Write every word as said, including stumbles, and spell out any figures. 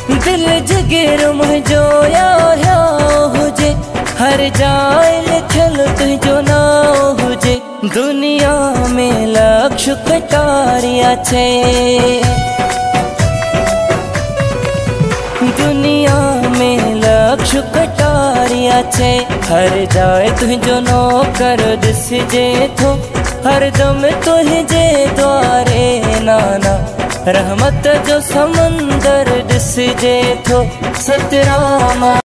दिल जगेर मुझो या हुजे, हर जाए लिखल तुझो नाम हुजे। दुनिया में लक्ष कटारिया छे, दुनिया में लक्ष कटारिया छे। हर जाए तुझो नौकर दिसजे थो, हर दम तुझे द्वारे नाना रहमत जो समंदर दिसजे थो। सतरामा